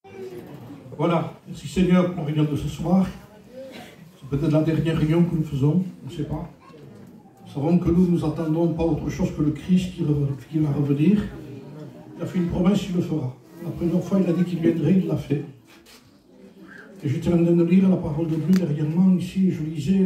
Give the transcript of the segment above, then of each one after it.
Voilà, merci Seigneur pour la réunion de ce soir. C'est peut-être la dernière réunion que nous faisons, on ne sait pas. Nous savons que nous ne attendons pas autre chose que le Christ qui va revenir. Il a fait une promesse, il le fera. La première fois, il a dit qu'il viendrait, il l'a fait. Et j'étais en train de lire la parole de Dieu derrière moi, ici, je lisais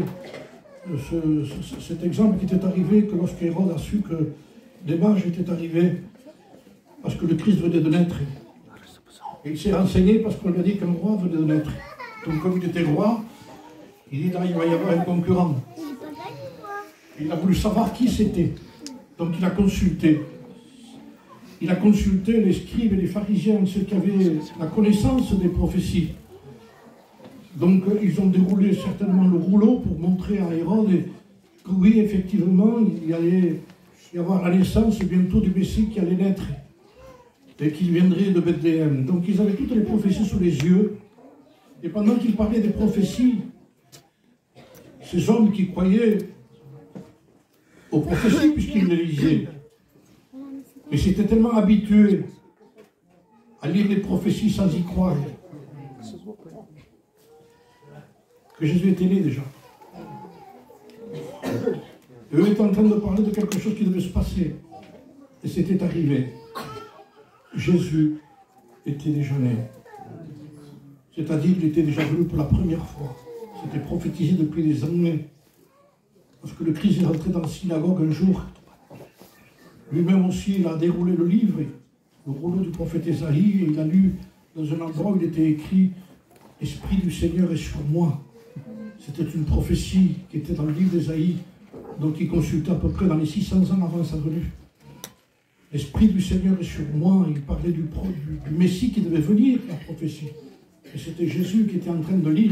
cet exemple qui était arrivé, que lorsque Hérode a su que des mages étaient arrivés, parce que le Christ venait de naître. Et il s'est renseigné parce qu'on lui a dit qu'un roi venait de naître. Donc comme il était roi, il dit là, il va y avoir un concurrent. Il a voulu savoir qui c'était. Donc il a consulté. Il a consulté les scribes et les pharisiens, ceux qui avaient la connaissance des prophéties. Donc ils ont déroulé certainement le rouleau pour montrer à Hérode que oui, effectivement, il allait y avoir la naissance bientôt du Messie qui allait naître et qu'il viendrait de Bethléem. Donc ils avaient toutes les prophéties sous les yeux. Et pendant qu'ils parlaient des prophéties, ces hommes qui croyaient aux prophéties, puisqu'ils les lisaient, mais s'étaient tellement habitués à lire les prophéties sans y croire, que Jésus était né déjà. Et eux étaient en train de parler de quelque chose qui devait se passer. Et c'était arrivé. Jésus était déjà né. C'est-à-dire qu'il était déjà venu pour la première fois. C'était prophétisé depuis des années. Parce que le Christ est rentré dans la synagogue un jour. Lui-même aussi, il a déroulé le livre, le rouleau du prophète Ésaïe, et il a lu dans un endroit où il était écrit « L'Esprit du Seigneur est sur moi ». C'était une prophétie qui était dans le livre d'Ésaïe, donc il consultait à peu près dans les 600 ans avant sa venue. L'Esprit du Seigneur est sur moi, il parlait du Messie qui devait venir, la prophétie. Et c'était Jésus qui était en train de lire.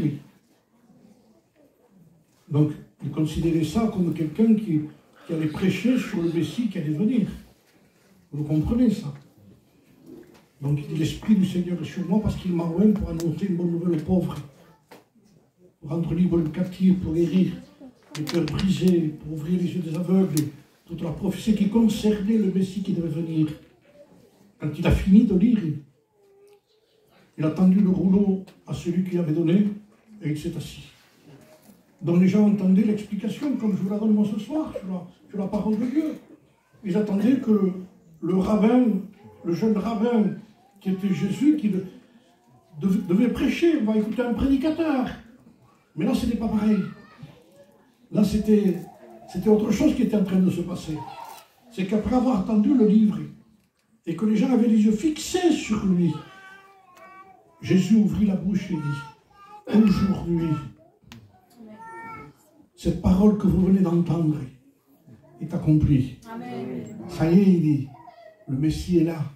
Donc, il considérait ça comme quelqu'un qui allait prêcher sur le Messie qui allait venir. Vous comprenez ça? Donc, il dit, l'Esprit du Seigneur est sur moi parce qu'il m'a oint pour annoncer une bonne nouvelle aux pauvres, pour rendre libre le captif, pour guérir les cœurs brisés, pour ouvrir les yeux des aveugles, toute la prophétie qui concernait le Messie qui devait venir. Quand il a fini de lire, il a tendu le rouleau à celui qui l'avait donné et il s'est assis. Donc les gens entendaient l'explication, comme je vous la donne moi ce soir, sur la parole de Dieu. Ils attendaient que le rabbin, le jeune rabbin qui était Jésus, qui devait prêcher, on va écouter un prédicateur. Mais là, ce n'était pas pareil. Là, c'était autre chose qui était en train de se passer. C'est qu'après avoir entendu le livre, et que les gens avaient les yeux fixés sur lui, Jésus ouvrit la bouche et dit, aujourd'hui, cette parole que vous venez d'entendre est accomplie. Amen. Ça y est, il dit, le Messie est là.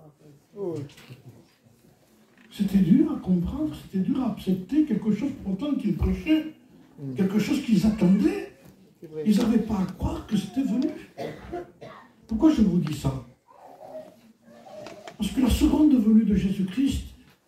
C'était dur à comprendre, c'était dur à accepter quelque chose pourtant qu'ils prêchaient, quelque chose qu'ils attendaient. Ils n'avaient pas à croire que c'était venu. Pourquoi je vous dis ça? Parce que la seconde venue de Jésus-Christ,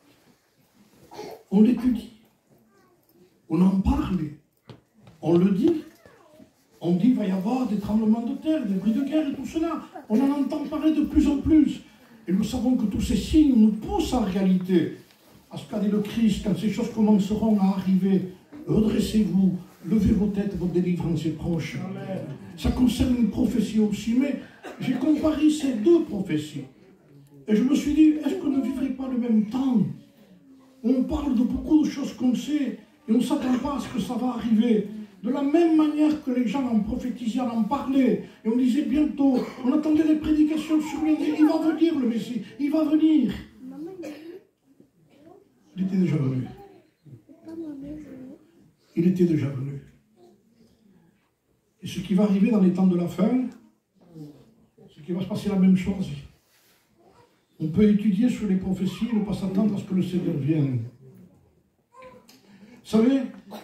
on l'étudie, on en parle, on le dit. On dit qu'il va y avoir des tremblements de terre, des bruits de guerre et tout cela. On en entend parler de plus en plus. Et nous savons que tous ces signes nous poussent en réalité à ce qu'a dit le Christ, quand ces choses commenceront à arriver, redressez-vous, levez vos têtes, votre délivrance est proche. Amen. Ça concerne une prophétie aussi, mais j'ai comparé ces deux prophéties. Et je me suis dit, est-ce qu'on ne vivrait pas le même temps? On parle de beaucoup de choses qu'on sait, et on ne s'attend pas à ce que ça va arriver. De la même manière que les gens en prophétisaient, en parlaient, et on disait bientôt, on attendait des prédications sur lui, il va venir le Messie, il va venir. Il était déjà venu. Il était déjà venu. Et ce qui va arriver dans les temps de la fin, c'est qu'il va se passer la même chose. On peut étudier sur les prophéties et ne pas s'attendre à ce que le Seigneur vienne. Vous savez,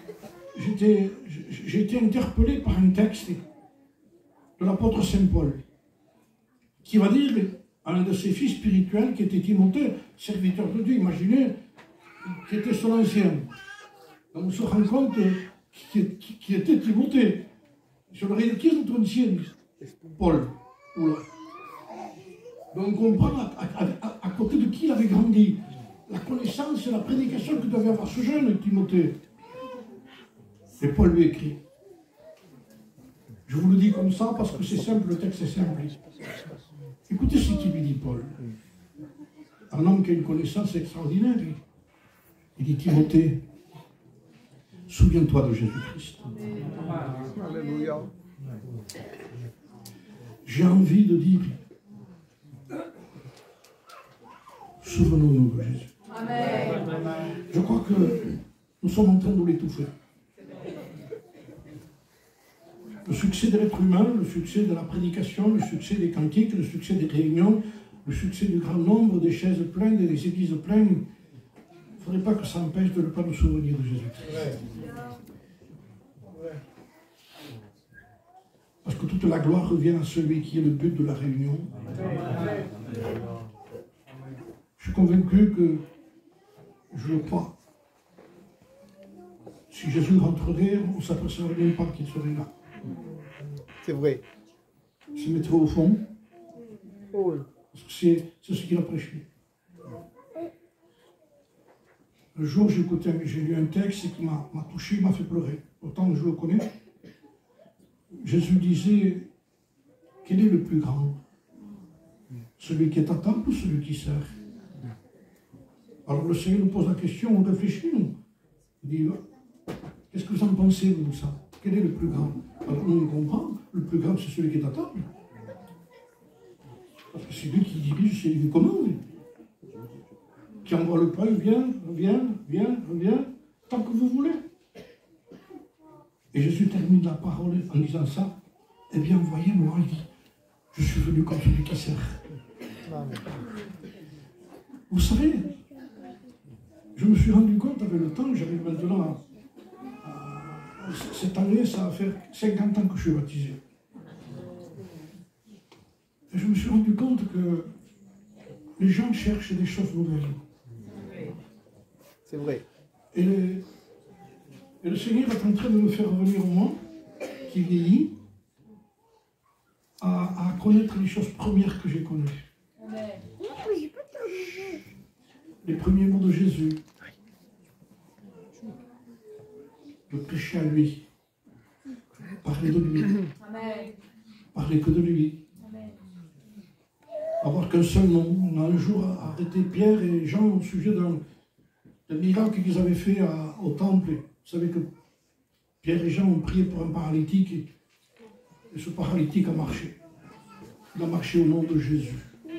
j'ai été interpellé par un texte de l'apôtre Saint Paul, qui va dire à un de ses fils spirituels, qui était Timothée, serviteur de Dieu, imaginez, qui était son ancien. Donc on se rend compte qui était Timothée. Je leur ai dit, qui est notre ancien? Paul. Oula. Donc on comprend à côté de qui il avait grandi. la connaissance et la prédication que devait avoir ce jeune Timothée. Et Paul lui écrit. Je vous le dis comme ça parce que c'est simple, le texte est simple. Écoutez ce qu'il lui dit Paul. Un homme qui a une connaissance extraordinaire. Il dit Timothée, souviens-toi de Jésus-Christ. Alléluia. J'ai envie de dire, souvenons-nous de Jésus. Amen. Je crois que nous sommes en train de l'étouffer. Le succès de l'être humain, le succès de la prédication, le succès des cantiques, le succès des réunions, le succès du grand nombre, des chaises pleines et des églises pleines, il ne faudrait pas que ça empêche de ne pas nous souvenir de Jésus-Christ. Parce que toute la gloire revient à celui qui est le but de la réunion. Je suis convaincu que, je le crois, si Jésus rentrerait, on ne s'apercevrait même pas qu'il serait là. C'est vrai. Il se mettrait au fond, Oh. parce que c'est ce qu'il a prêché. Un jour, j'ai lu un texte qui m'a touché, il m'a fait pleurer. Pourtant, je le connais. Jésus disait, quel est le plus grand? Celui qui est à table ou celui qui sert? Alors le Seigneur nous pose la question, on réfléchit, nous. Il dit, qu'est-ce que vous en pensez, vous, de ça? Quel est le plus grand? Alors nous, on comprend, le plus grand, c'est celui qui est à table. Parce que c'est lui qui dirige, c'est lui qui commande. Qui envoie le pain, viens, tant que vous voulez. Et Jésus termine la parole en disant ça. Eh bien, voyez-moi, il dit, je suis venu comme celui qui sert. Vous savez, je me suis rendu compte avec le temps, j'arrive maintenant cette année, ça va faire 50 ans que je suis baptisé. Et je me suis rendu compte que les gens cherchent des choses nouvelles. C'est vrai. Et le Seigneur est en train de me faire revenir au monde, qui vieillit, à connaître les choses premières que j'ai connues. Les premiers mots de Jésus. De prêcher à lui. Parler de lui. Parler que de lui. Avoir qu'un seul nom. On a un jour arrêté Pierre et Jean au sujet d'un miracle qu'ils avaient fait au temple. Vous savez que Pierre et Jean ont prié pour un paralytique et ce paralytique a marché. Il a marché au nom de Jésus.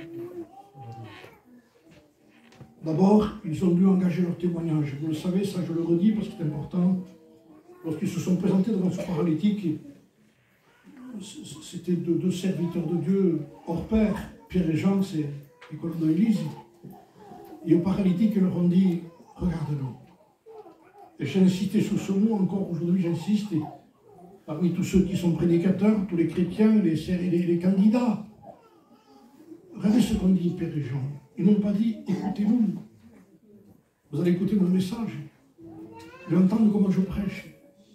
D'abord, ils ont dû engager leur témoignage. Vous le savez, ça je le redis parce que c'est important. Lorsqu'ils se sont présentés devant ce paralytique, c'était deux serviteurs de Dieu hors pair. Pierre et Jean, c'est les colons de l'Église. Et au paralytique, ils leur ont dit, regarde-nous. Et j'ai insisté sur ce mot, encore aujourd'hui j'insiste. Et parmi tous ceux qui sont prédicateurs, tous les chrétiens, les candidats, regardez ce qu'ont dit Pierre et Jean. Ils n'ont pas dit, écoutez-nous. Vous allez écouter mon message. Vous allez entendre comment je prêche.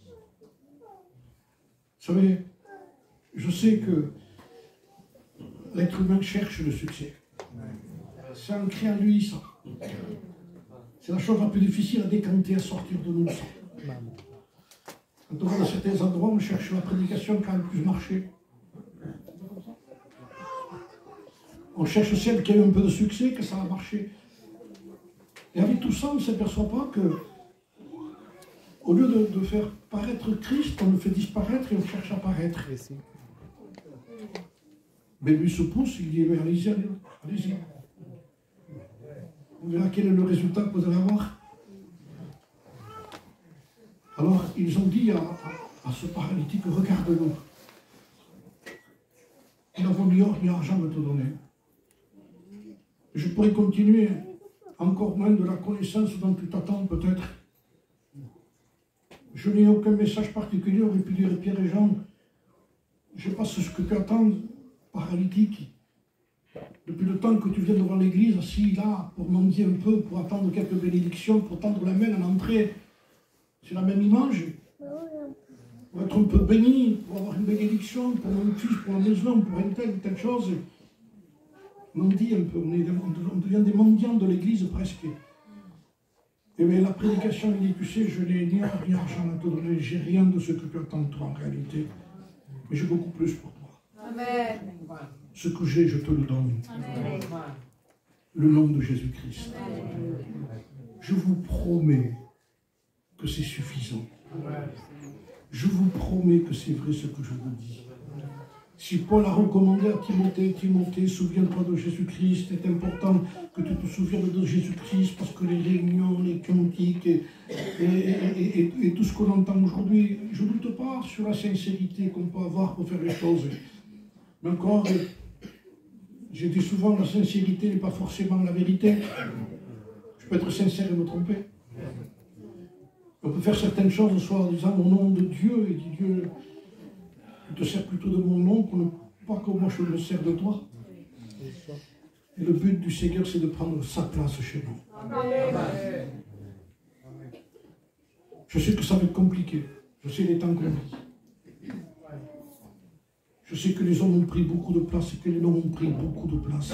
Vous savez, je sais que l'être humain cherche le succès. C'est ancré en lui, ça. C'est la chose la plus difficile à décanter, à sortir de nous, ça. Quand on va dans certains endroits, on cherche la prédication qui a le plus marché. On cherche celle qui a eu un peu de succès, que ça a marché. Et avec tout ça, on ne s'aperçoit pas que, au lieu de faire paraître Christ, on le fait disparaître et on cherche à paraître. Mais lui se pousse, il dit, allez-y, allez-y. On verra quel est le résultat que vous allez avoir. Alors, ils ont dit à ce paralytique, regarde-nous. Nous n'avons ni or ni argent à te donner. Je pourrais continuer, encore moins de la connaissance dont tu t'attends peut-être. Je n'ai aucun message particulier, aurait pu dire Pierre et Jean. Je sais pas ce que tu attends, paralytique. Depuis le temps que tu viens devant l'église, assis là, pour mendier un peu, pour attendre quelques bénédictions, pour tendre la main à l'entrée, c'est la même image. Pour être un peu béni, pour avoir une bénédiction, pour mon fils, pour la maison, pour une telle chose. On dit un peu, on devient des mendiants de l'église presque. Et bien la prédication, il dit, tu sais, je n'ai ni or ni argent à te donner, j'ai rien de ce que tu attends de toi en réalité, mais j'ai beaucoup plus pour toi. Amen. Ce que j'ai, je te le donne. Amen. Le nom de Jésus-Christ. Je vous promets que c'est suffisant. Je vous promets que c'est vrai ce que je vous dis. Si Paul a recommandé à Timothée, Timothée, souviens-toi de Jésus-Christ, c'est important que tu te souviennes de Jésus-Christ parce que les réunions, les cantiques et tout ce qu'on entend aujourd'hui, je ne doute pas sur la sincérité qu'on peut avoir pour faire les choses. Mais encore, j'ai dit souvent, la sincérité n'est pas forcément la vérité. Je peux être sincère et me tromper. On peut faire certaines choses, soit en disant au nom de Dieu, et dit Dieu, tu te sers plutôt de mon nom, pas que moi je me sers de toi. Et le but du Seigneur, c'est de prendre sa place chez nous. Amen. Je sais que ça va être compliqué. Je sais les temps qu'on vit. Je sais que les hommes ont pris beaucoup de place et que les noms ont pris beaucoup de place.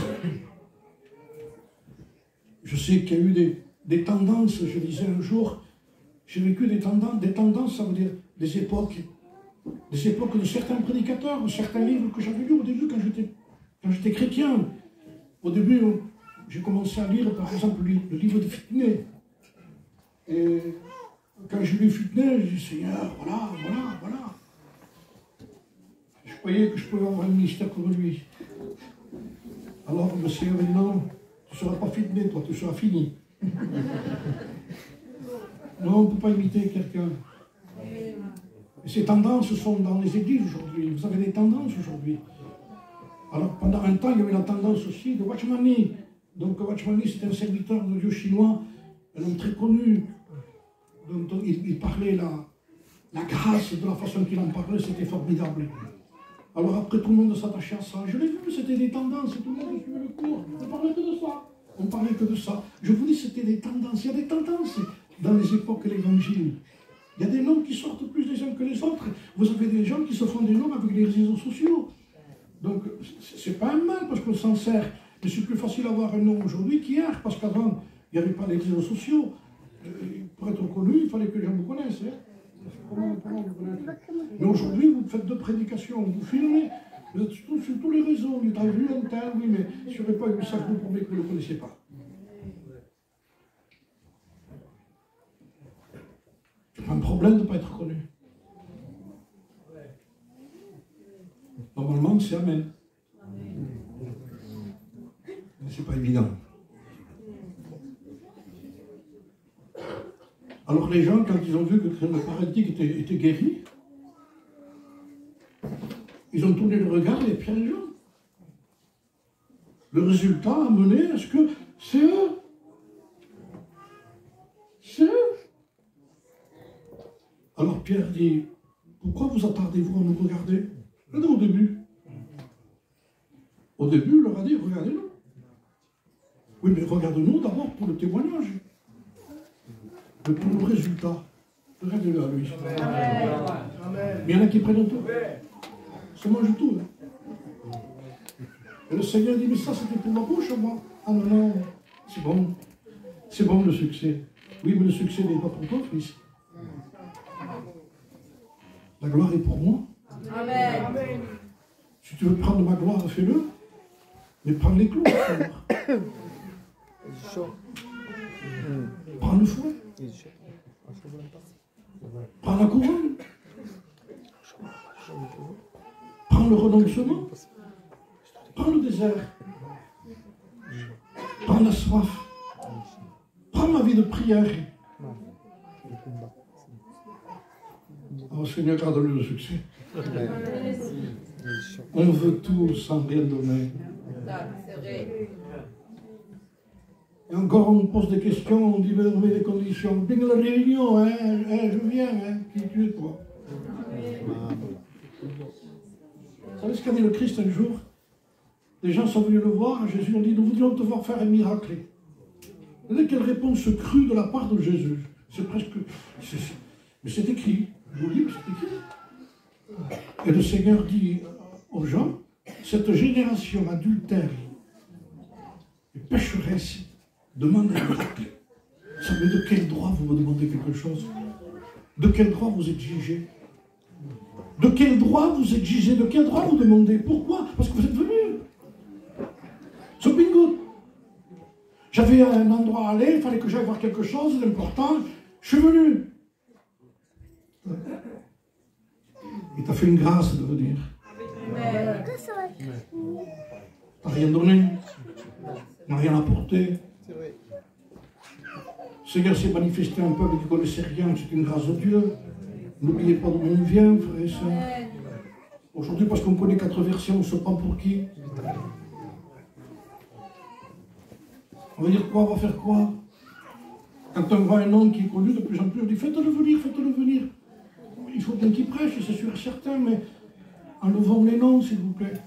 Je sais qu'il y a eu des tendances, je disais un jour, j'ai vécu des tendances, ça veut dire des époques de certains prédicateurs, de certains livres que j'avais lus au début quand j'étais chrétien. Au début, j'ai commencé à lire par exemple le livre de Fitney. Et quand j'ai lu Fitney, j'ai dit Seigneur, voilà. Je croyais que je pouvais avoir un ministère comme lui. Alors le Seigneur m'a dit non, tu ne seras pas Fitney, toi, tu seras fini. Non, on ne peut pas imiter quelqu'un. Et ces tendances sont dans les églises aujourd'hui. Vous avez des tendances aujourd'hui. Alors pendant un temps, il y avait la tendance aussi de Watchmani. Donc Watchmani, c'est un serviteur de Dieu chinois, un homme très connu. Donc il parlait la grâce de la façon qu'il en parlait, c'était formidable. Alors après, tout le monde s'attachait à ça. Je l'ai vu, c'était des tendances, tout le monde suivait le cours. On parlait que de ça. On parlait que de ça. Je vous dis, c'était des tendances. Il y a des tendances dans les époques de l'Évangile. Il y a des noms qui sortent plus les uns que les autres. Vous avez des gens qui se font des noms avec les réseaux sociaux. Donc, c'est pas un mal parce qu'on s'en sert. Mais c'est plus facile d'avoir un nom aujourd'hui qu'hier. Parce qu'avant, il n'y avait pas les réseaux sociaux. Pour être connu, il fallait que les gens vous connaissent. Comment vous connaissez? Mais aujourd'hui, vous faites deux prédications, vous filmez, vous êtes sur tous les réseaux. Vous avez vu un tel, oui, mais si vous n'avez pas eu ça, je vous promets que vous ne le connaissez pas. C'est pas un problème de ne pas être connu. Normalement, c'est Amen. Mais c'est pas évident. Alors les gens, quand ils ont vu que le paralytique était guéri, ils ont tourné le regard et puis les gens. Le résultat a mené à ce que c'est eux. C'est eux. Alors Pierre dit, pourquoi vous attardez-vous à nous regarder? Au début. Au début, il leur a dit, regardez-nous. Oui, mais regardez-nous d'abord pour le témoignage. Mais pour le résultat, regardez-le à lui. Amen. Mais il y en a qui prennent tout. Ça mange tout. Hein. Et le Seigneur dit, mais ça c'était pour ma bouche, moi. Ah non, c'est bon. C'est bon le succès. Oui, mais le succès n'est pas pour toi, fils. La gloire est pour moi. Amen. Si tu veux prendre ma gloire, fais-le. Mais prends les clous. Prends le fouet. Prends la couronne. Prends le renoncement. Prends le désert. Prends la soif. Prends ma vie de prière. Oh Seigneur, garde-le le succès. On veut tout sans rien donner. Et encore, on pose des questions, on dit, mais on met des conditions. Bien la réunion, hein, je viens, hein, qui tu es, toi? Vous savez ce qu'a dit le Christ un jour? Les gens sont venus le voir, Jésus a dit, nous voudrions te voir faire un miracle. Vous savez quelle réponse crue de la part de Jésus? C'est presque... Mais c'est écrit, je vous dis, c'est écrit. Et le Seigneur dit aux gens, cette génération adultère et pécheresse demande un miracle. Ça veut Mais de quel droit vous me demandez quelque chose? De quel droit vous exigez? De quel droit vous exigez? De quel droit vous demandez? Pourquoi? Parce que vous êtes venus. So bingo. J'avais un endroit à aller, il fallait que j'aille voir quelque chose d'important. Je suis venu. Il t'a fait une grâce de venir. T'as rien donné. N'a rien apporté. C'est vrai. Le Seigneur s'est manifesté à un peuple qui ne connaissait rien, c'est une grâce de Dieu. N'oubliez pas d'où on vient, frères et sœurs. Aujourd'hui, parce qu'on connaît 4 versets, on se prend pour qui? On va dire quoi? On va faire quoi? Quand on voit un homme qui est connu de plus en plus, on dit faites-le venir, faites-le venir. Il faut bien qu'il prêche, c'est sûr et certain, mais enlevons les noms, s'il vous plaît.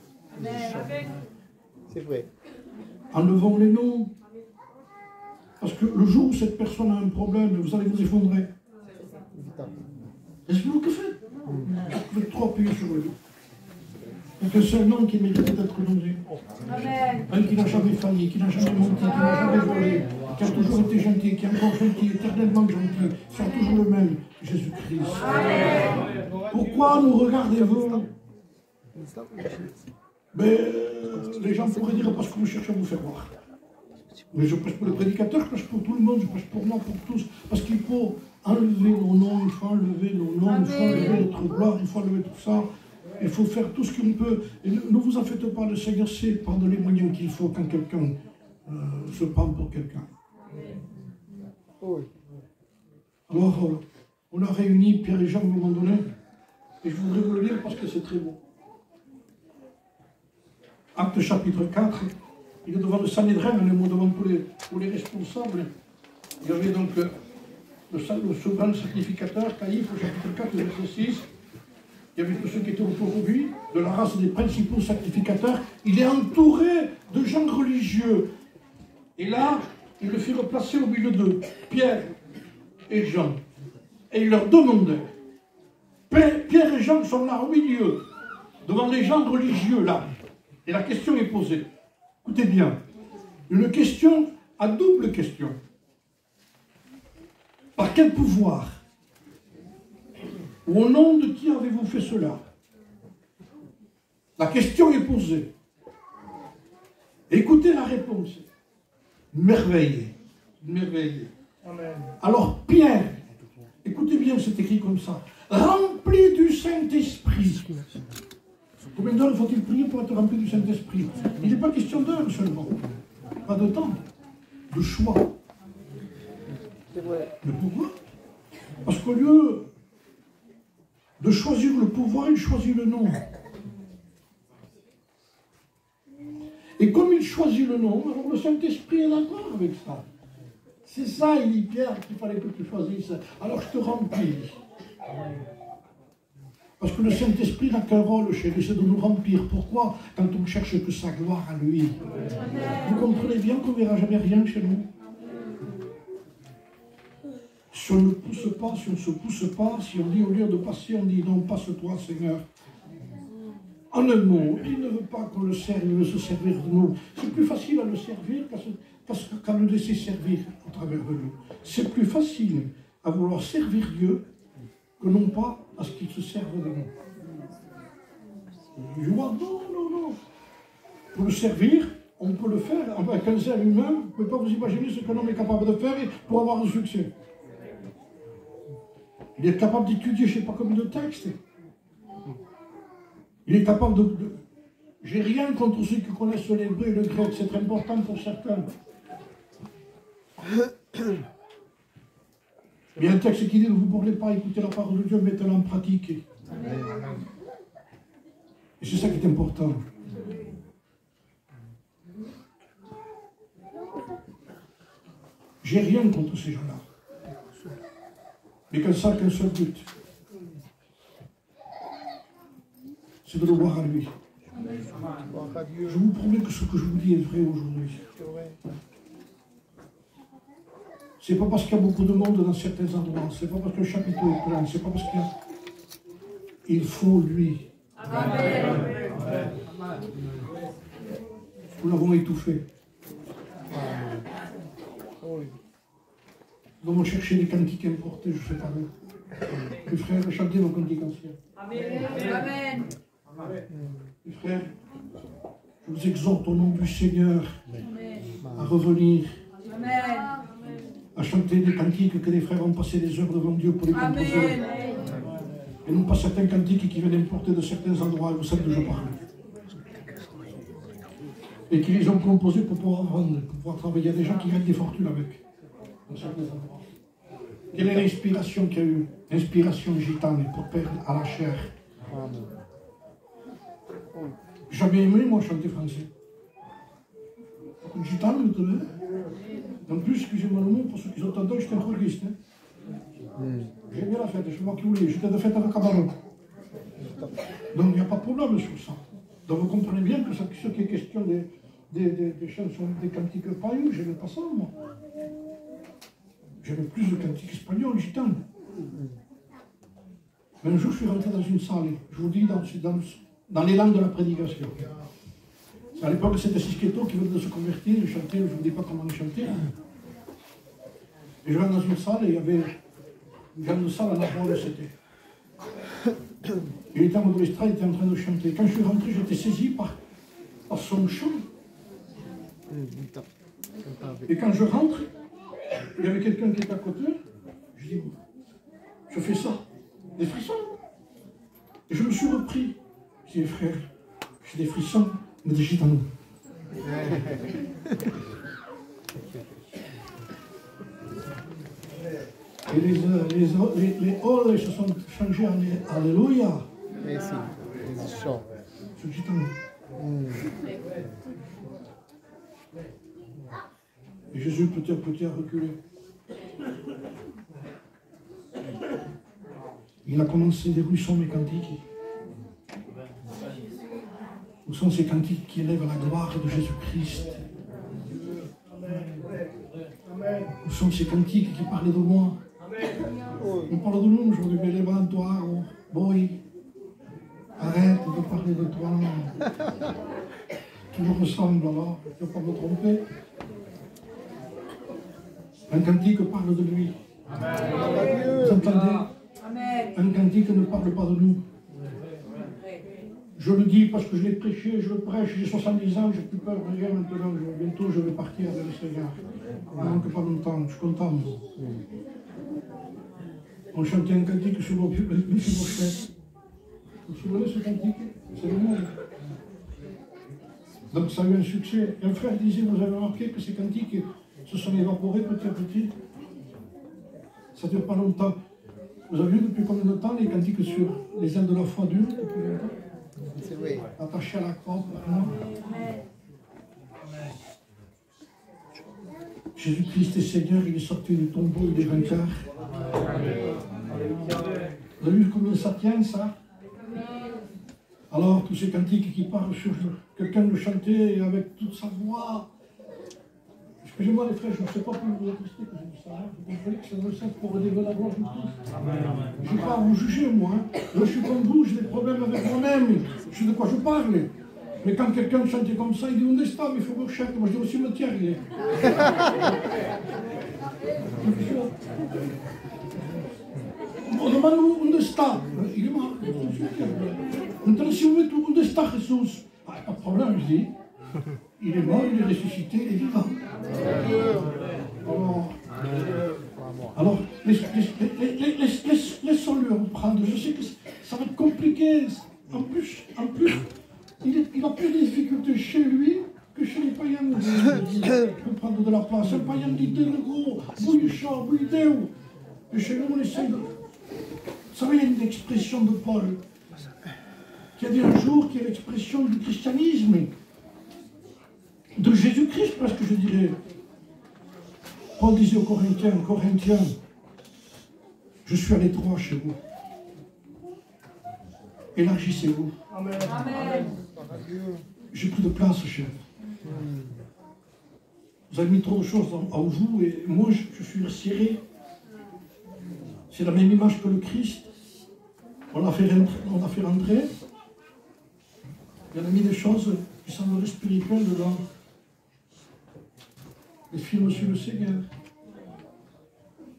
C'est vrai. Enlevons les noms. Parce que le jour où cette personne a un problème, vous allez vous effondrer. Est-ce que vous que faites? Vous êtes trop appuyé sur lui. Il n'y a qu'un seul nom qui mérite d'être donné. Un qui n'a jamais failli, qui n'a jamais menti, qui n'a jamais volé, qui a toujours été gentil, qui est encore gentil, éternellement gentil, c'est toujours le même, Jésus-Christ. Pourquoi nous regardez-vous? Les gens pourraient dire parce que nous cherchons à vous faire voir. Mais je prêche pour les prédicateurs, je prêche pour tout le monde, je prêche pour moi, pour tous. Parce qu'il faut enlever nos noms, il faut enlever nos noms, il faut enlever notre gloire, il faut enlever tout ça. Il faut faire tout ce qu'on peut. Et ne vous en faites pas, le Seigneur sait prendre les moyens qu'il faut quand quelqu'un se prend pour quelqu'un. Alors, on a réuni Pierre et Jean à un moment donné, et je voudrais vous le lire parce que c'est très beau. Acte chapitre 4, il est devant le Sanhédrin, il est devant tous les responsables. Il y avait donc le souverain sacrificateur, Caïphe, au chapitre 4, verset 6. Il y avait tous ceux qui étaient autour de lui, de la race des principaux sacrificateurs. Il est entouré de gens religieux. Et là, il le fit replacer au milieu d'eux, Pierre et Jean. Et il leur demandait. Pierre et Jean sont là au milieu, devant les gens religieux, là. Et la question est posée. Écoutez bien, une question à double question. Par quel pouvoir ou au nom de qui avez-vous fait cela? La question est posée. Écoutez la réponse. Merveilleux. Merveilleux. Alors Pierre, écoutez bien, c'est écrit comme ça. Rempli du Saint-Esprit. Combien d'heures faut-il prier pour être rempli du Saint-Esprit? Il n'est pas question d'heures seulement. Pas de temps. De choix. Mais pourquoi? Parce qu'au lieu de choisir le pouvoir, il choisit le nom. Et comme il choisit le nom, alors le Saint-Esprit est d'accord avec ça. C'est ça, il dit Pierre, qu'il fallait que tu choisisses. Alors je te remplis. Parce que le Saint-Esprit n'a qu'un rôle chez lui, c'est de nous remplir. Pourquoi? Quand on cherche que sa gloire à lui. Vous comprenez bien qu'on ne verra jamais rien chez nous. Si on ne pousse pas, si on ne se pousse pas, si on dit au lieu de passer, on dit non, passe-toi, Seigneur. En un mot, il ne veut pas qu'on le serve, il veut se servir de nous. C'est plus facile à le servir qu'à le laisser servir à travers de nous. C'est plus facile à vouloir servir Dieu que non pas à ce qu'il se serve de nous. Je vois, non. Pour le servir, on peut le faire avec un zèle humain. Vous ne pouvez pas vous imaginer ce qu'un homme est capable de faire pour avoir du succès. Il est capable d'étudier je ne sais pas combien de textes. Il est capable de... J'ai rien contre ceux qui connaissent l'hébreu et le grec, c'est très important pour certains. Il y a un texte qui dit ne vous bornez pas à écouter la parole de Dieu, mettez-la en pratique. Et c'est ça qui est important. J'ai rien contre ces gens-là. Mais qu'un seul but. C'est de le voir à lui. Je vous promets que ce que je vous dis est vrai aujourd'hui. C'est pas parce qu'il y a beaucoup de monde dans certains endroits, c'est pas parce que le chapiteau est plein, c'est pas parce qu'il y a... Il faut lui. Amen. Nous l'avons étouffé. Nous allons chercher des cantiques importés, je sais pas où. Les frères, chantez vos cantiques anciens. Amen. Les frères, je vous exhorte au nom du Seigneur Amen. à revenir, Amen. à chanter des cantiques que les frères ont passé des heures devant Dieu pour les composer. Amen. Et non pas certains cantiques qui viennent importer de certains endroits, vous savez de je parle. Et qui les ont composés pour pouvoir vendre, pour pouvoir travailler. Il y a des gens qui gagnent des fortunes avec, dans certains endroits. Quelle est l'inspiration qu'il y a eu? L'inspiration gitane pour perdre à la chair. J'avais aimé, moi, chanter français. Une gitane, vous savez. En plus, excusez-moi le mot, pour ceux qui sont entendus, j'étais un choriste. J'aime bien la fête, je sais pas qui vous voulez. J'étais de fête avec Cabaret. Donc il n'y a pas de problème sur ça. Donc vous comprenez bien que ce qui est question des chansons, des cantiques païens, je n'aime pas ça, moi. J'aime plus de cantiques espagnols, gitanes. Un jour, je suis rentré dans une salle, je vous dis, dans l'élan de la prédication. À l'époque, c'était Sisketo qui venait de se convertir, il chantait, je ne vous dis pas comment il chantait. Et je rentre dans une salle et il y avait une grande salle à Naples, c'était. Il était en mode l'estrade, il était en train de chanter. Quand je suis rentré, j'étais saisi par son chant. Et quand je rentre, il y avait quelqu'un qui était à côté. Je dis, je fais ça. Des frissons. Et je me suis repris. Je dis, frère, j'ai des frissons, mais des gitanos. Et les halls se sont changés en Alléluia. Merci. Les chants. Ce gitano. Et Jésus petit à petit a reculé. Il a commencé des ruissons mes cantiques. Où sont ces cantiques qui élèvent la gloire de Jésus-Christ? Où sont ces cantiques qui parlent de moi? On parle de nous aujourd'hui, mais lève-toi, boy. Arrête de parler de toi. Tu me ressembles alors, je ne peux pas me tromper. Un cantique parle de lui. Vous entendez? Un cantique ne parle pas de nous. Je le dis parce que je l'ai prêché, je le prêche, j'ai 70 ans, j'ai plus peur de rien maintenant. Bientôt je vais partir avec le Seigneur. Il ne manque pas longtemps, je suis content. On chantait un cantique sur le Mephibosheth. Vous vous souvenez de ce cantique? C'est le monde. Donc ça a eu un succès. Un frère disait, vous avez remarqué que ces cantiques se sont évaporés petit à petit. Ça ne dure pas longtemps. Vous avez vu depuis combien de temps les cantiques sur les ailes de la foi durent depuis longtemps? C'est vrai. Attachés à la croix, vraiment. Jésus-Christ est Seigneur, il est sorti du tombeau, il est vainqueur. Vous avez vu combien ça tient, ça? Alors, tous ces cantiques qui parlent sur quelqu'un de chanter avec toute sa voix. Excusez-moi les frères, je ne sais pas plus vous attester que j'ai dit ça. Vous comprenez que c'est le Saint pour redévelopper la gloire du Christ. Je ne vais pas vous juger, moi. Là, je suis comme vous, j'ai des problèmes avec moi-même. Je sais de quoi je parle. Mais quand quelqu'un chantait comme ça, il dit, où est-ce que il faut que je chante. Moi, je dis, au cimetière, il est. On demande où est-ce que il est mort. Maintenant, si vous mettez où est-ce que Jésus, pas de problème, je dis. Il est mort, il est ressuscité, il est vivant. Alors laissons-le reprendre. Je sais que ça va être compliqué. En plus il a plus de difficultés chez lui que chez les païens pour prendre de la place. Un païen dit de gros, bouillichat, bouilledéo. Et chez nous, on essaye de. Vous savez, il y a une expression de Paul qui a dit un jour qui est l'expression du christianisme. De Jésus-Christ, parce que je dirais. Paul disait aux Corinthiens, je suis à l'étroit chez vous. Élargissez-vous. Amen. J'ai plus de place chez vous. Vous avez mis trop de choses en vous et moi je suis serré. C'est la même image que le Christ. On l'a fait rentrer. Il y a mis des choses qui semblent spirituelles dedans. Les films sur le Seigneur.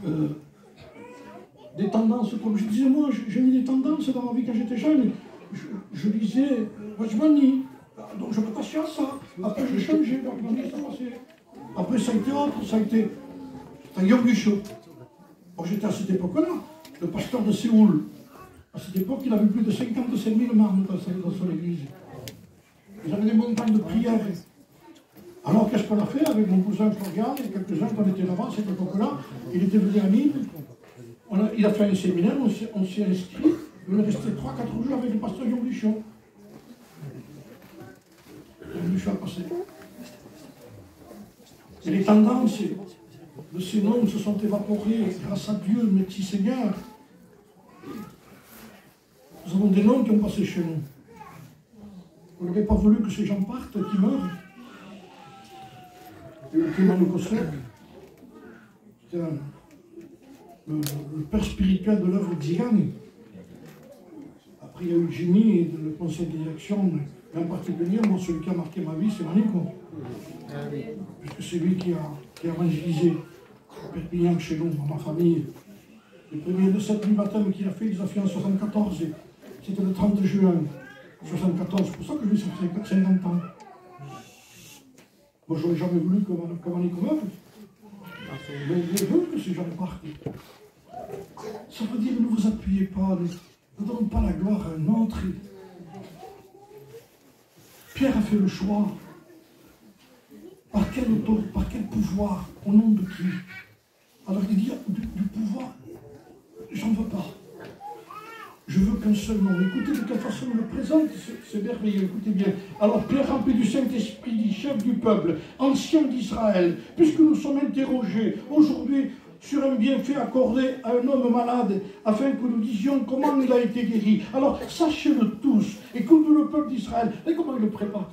des tendances, comme je disais moi, j'ai eu des tendances dans ma vie quand j'étais jeune. Je lisais Wajmani, donc je m'attachais à ça. Après j'ai changé, ça passait. Après ça a été autre, ça a été Yom Guichot. Bon, j'étais à cette époque-là, le pasteur de Séoul. À cette époque, il avait plus de 55 000 membres dans son église. Ils avaient des montagnes de prières. Alors qu'est-ce qu'on a fait avec mon cousin Florian et quelques-uns qui étaient là-bas à cette époque-là? Il était venu à Nîmes. Il a fait un séminaire, on s'est inscrit. On est resté 3-4 jours avec le pasteur Yom Guichot. Yom Guichot a passé. Et les tendances de ces noms se sont évaporées grâce à Dieu, merci Seigneur. Nous avons des noms qui ont passé chez nous. Vous n'aurez pas voulu que ces gens partent, qu'ils meurent. Et le Clément de Cossel, c'était le père spirituel de l'œuvre Xigani. Après, il y a eu Jimmy et le conseil de direction, mais en particulier, moi, celui qui a marqué ma vie, c'est Manico. Puisque c'est lui qui a évangélisé Perpignan chez nous, dans ma famille. Le premier de 7 000 baptêmes qu'il a fait, il les a fait en 1974. C'était le 30 juin 1974. C'est pour ça que lui, ça fait 50 ans. Moi, j'aurais jamais voulu que Manico meure. Mais je veux que ces gens partent. Ça veut dire ne vous appuyez pas, ne donnez pas la gloire à un autre. Pierre a fait le choix. Par quel autorité, par quel pouvoir, au nom de qui? Alors il dit du pouvoir, j'en veux pas. Je veux qu'un seul nom. Écoutez de quelle façon on le présente, c'est merveilleux, écoutez bien. Alors Pierre, rempli du Saint-Esprit, dit chef du peuple, ancien d'Israël, puisque nous sommes interrogés aujourd'hui sur un bienfait accordé à un homme malade, afin que nous disions comment il a été guéri. Alors sachez-le tous, et que nous, le peuple d'Israël, et comment il le prépare,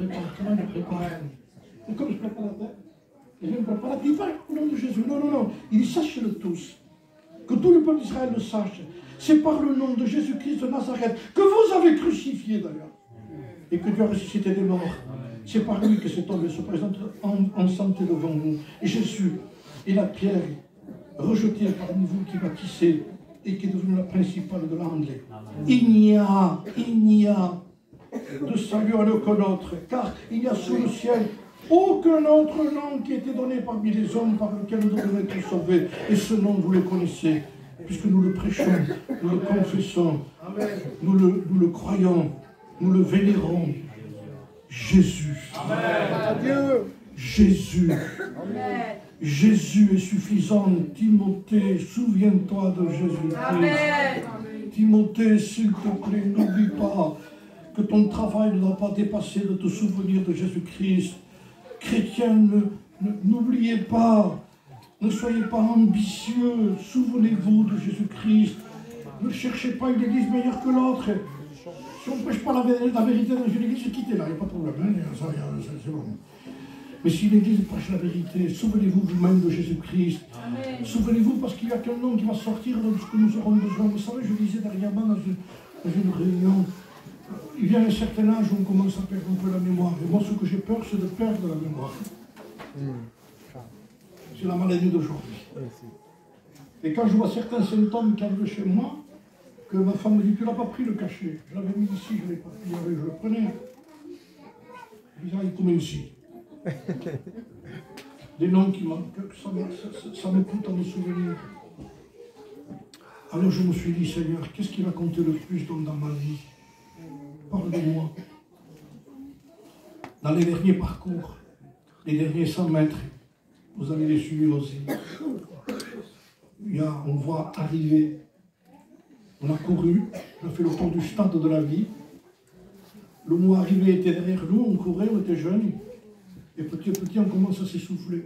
Et comme je prépare la tête, et je ne prépare la tête, au nom de Jésus. Non. Il dit sachez-le tous. Que tout le peuple d'Israël le sache. C'est par le nom de Jésus-Christ de Nazareth, que vous avez crucifié d'ailleurs, et que Dieu a ressuscité des morts. C'est par lui que cet homme se présente en santé devant nous. Et Jésus est la pierre rejetée parmi vous qui bâtissez et qui est devenue la principale de l'angle. Il n'y a de salut à aucun autre, car il n'y a sous le ciel aucun autre nom qui a été donné parmi les hommes par lequel nous devons être sauvés. Et ce nom, vous le connaissez, puisque nous le prêchons, nous le confessons, nous le croyons, nous le vénérons. Jésus. Adieu. Jésus. Amen. Jésus est suffisant. Timothée, souviens-toi de Jésus-Christ. Timothée, s'il te plaît, n'oublie pas que ton travail ne doit pas dépasser de te souvenir de Jésus-Christ. Chrétiens, n'oubliez pas, ne soyez pas ambitieux, souvenez-vous de Jésus-Christ. Ne cherchez pas une église meilleure que l'autre. Si on ne prêche pas la vérité dans une église, quittez-la, il n'y a pas de problème, hein, c'est bon. Mais si l'église prêche la vérité, souvenez-vous vous-même de Jésus-Christ. Souvenez-vous parce qu'il n'y a qu'un nom qui va sortir de ce que nous aurons besoin. Vous savez, je disais dernièrement dans une réunion, il y a un certain âge où on commence à perdre un peu la mémoire. Et moi, ce que j'ai peur, c'est de perdre la mémoire. C'est la maladie d'aujourd'hui. Et quand je vois certains symptômes qui arrivent chez moi, que ma femme me dit, tu n'as pas pris le cachet. Je l'avais mis ici, je ne l'ai pas pris, je le prenais. Je disais, il tombe ici. Des noms qui manquent, ça me coûte à me souvenir. Alors je me suis dit, Seigneur, qu'est-ce qui va compter le plus dans ma vie? Pardonne-moi. Dans les derniers parcours, les derniers 100 mètres, vous allez les suivre aussi. On voit arriver. On a couru, on a fait le tour du stade de la vie. Le mot arrivé était derrière nous, on courait, on était jeunes. Et petit à petit, on commence à s'essouffler.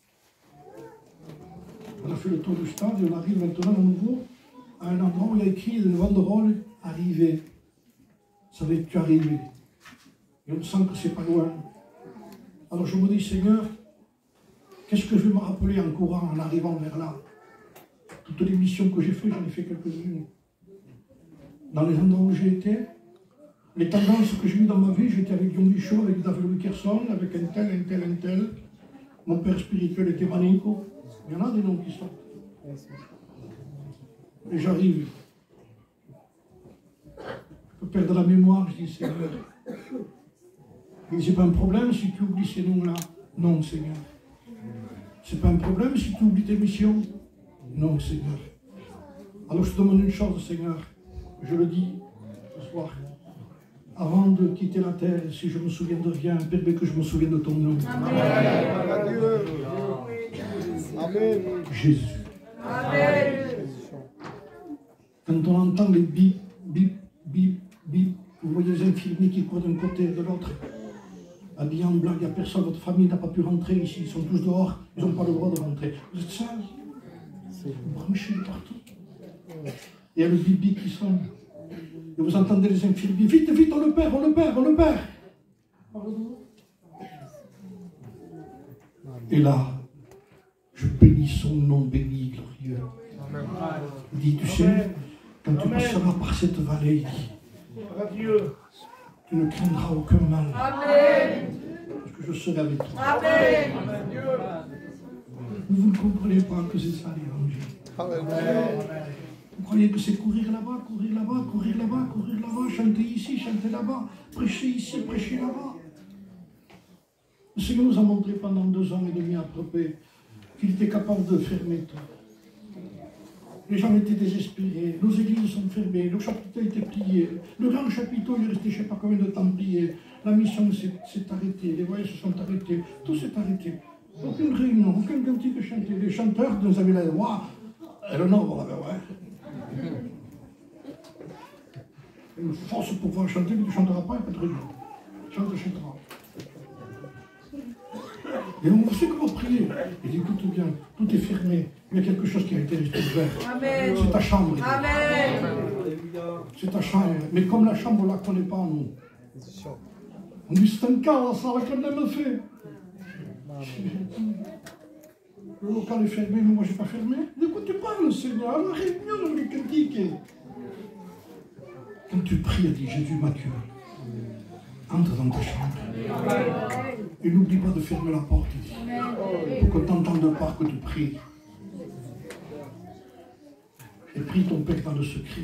On a fait le tour du stade et on arrive maintenant à nouveau à un endroit où il y a écrit une banderole « Arrivé ». Ça veut dire que tu es arrivé. Et on sent que c'est pas loin. Alors je me dis, Seigneur, qu'est-ce que je vais me rappeler en courant, en arrivant vers là? Toutes les missions que j'ai faites, j'en ai fait quelques-unes. Dans les endroits où j'ai été, les tendances que j'ai eues dans ma vie, j'étais avec Yom Guichot, avec David Wickerson, avec un tel. Mon père spirituel était Manico. Il y en a des noms qui sortent. Et j'arrive. Je peux perdre la mémoire, je dis Seigneur. Mais c'est pas un problème si tu oublies ces noms-là. Non, Seigneur. C'est pas un problème si tu oublies tes missions. Non, Seigneur. Alors je te demande une chose, Seigneur. Je le dis ce soir. Avant de quitter la terre, si je me souviens de rien, permets que je me souvienne de ton nom. Amen. Amen. Jésus. Amen. Quand on entend les bip, bip, bip, bip, vous voyez les infirmiers qui courent d'un côté et de l'autre, habillés en blanc, il n'y a personne, votre famille n'a pas pu rentrer ici, ils sont tous dehors, ils n'ont pas le droit de rentrer. Vous êtes seuls, vous branchez de partout. Il y a le bip bip qui sonne. Et vous entendez les infirmiers, vite, vite, on le perd, on le perd, on le perd. Et là, je bénis son nom béni, glorieux. Il dit, tu sais, quand tu passeras par cette vallée, tu ne craindras aucun mal. Amen. Parce que je serai avec toi. Amen. Vous ne comprenez pas que c'est ça l'évangile. Vous croyez que c'est courir là-bas, courir là-bas, courir là-bas, courir là-bas, chanter ici, chanter là-bas, prêcher ici, prêcher là-bas. Le Seigneur nous a montré pendant 2 ans et demi à Tropez qu'il était capable de fermer tout. Les gens étaient désespérés, nos églises sont fermées, le chapiteau était plié, le grand chapiteau il est resté je ne sais pas combien de temps plié, la mission s'est arrêtée, les voyages se sont arrêtés, tout s'est arrêté. Aucune réunion, aucun cantique chanté. Les chanteurs nous avaient la voix, et le nombre, on avait ouais. Une force pour pouvoir chanter, mais tu ne chanteras pas, il n'y a pas de réunion. Chante chez toi. Et on sait comment prier. Il dit, écoute bien, tout est fermé. Il y a quelque chose qui a été resté ouvert. Amen. C'est ta chambre. Amen. C'est ta chambre. Mais comme la chambre, on ne la connaît pas, nous. On dit, c'est un cas, ça va quand même fait. Le local est fermé, mais moi je n'ai pas fermé. N'écoutez pas le Seigneur, la réunion, on les critique. Quand tu pries, elle dit, Jésus m'accueille. Entre dans ta chambre. Et n'oublie pas de fermer la porte. Pour qu'on t'entende pas que tu pries. Et prie ton Père dans le secret.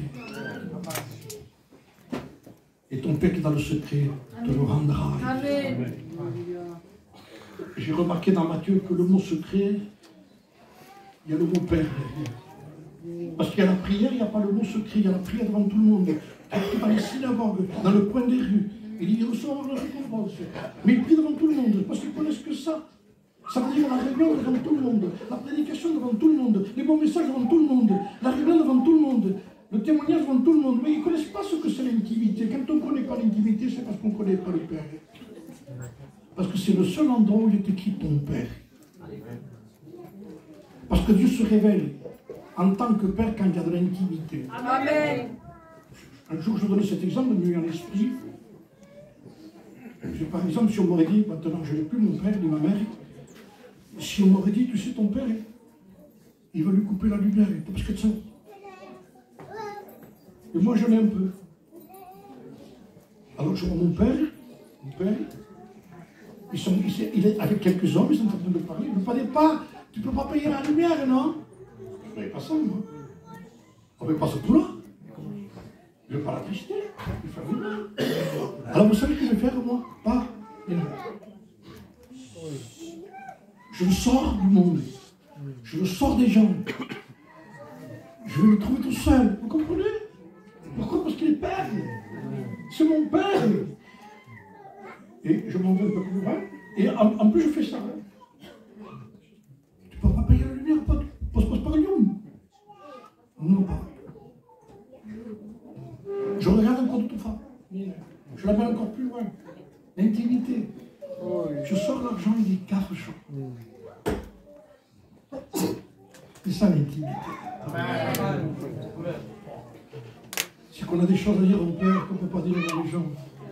Et ton Père qui est dans le secret te le rendra. Amen. J'ai remarqué dans Matthieu que le mot secret, il y a le mot Père derrière. Parce qu'il y a la prière, il n'y a pas le mot secret, il y a la prière devant tout le monde. Dans les synagogues, dans le coin des rues. Il dit, recevoir la récompense. Mais il prie devant tout le monde, parce qu'ils ne connaissent que ça. Ça veut dire la réunion devant tout le monde, la prédication devant tout le monde, les bons messages devant tout le monde, la réunion devant tout le monde, le témoignage devant tout le monde. Mais ils ne connaissent pas ce que c'est l'intimité. Quand on ne connaît pas l'intimité, c'est parce qu'on ne connaît pas le Père. Parce que c'est le seul endroit où il est écrit ton Père. Parce que Dieu se révèle en tant que Père quand il y a de l'intimité. Amen. Un jour, je donnais cet exemple, de mieux en esprit. Par exemple, si on m'aurait dit, maintenant je n'ai plus mon père ni ma mère, si on m'aurait dit, tu sais, ton père, il va lui couper la lumière, parce que ça. Et moi, j'en ai un peu. Alors je vois mon père, il est avec quelques hommes, ils sont en train de parler. Il ne fallait pas, tu ne peux pas payer la lumière, non? Je ne fais pas ça, moi. On ne fait pas ce coup-là. Je ne vais pas la trister. Alors vous savez ce que je vais faire, moi? Pas. Je sors du monde. Je sors des gens. Je vais me trouver tout seul. Vous comprenez? Pourquoi? Parce qu'il est Père. C'est mon Père. Et je m'en vais un peu plus loin. Et en plus, je fais ça. Tu ne peux pas payer la lumière, pas par Lyon. Non, pas. Je regarde encore de tout ça. Je la mets encore plus loin. L'intimité. Je sors l'argent et des cartes. C'est ça l'intimité. C'est qu'on a des choses à dire au Père qu'on ne peut pas dire aux gens.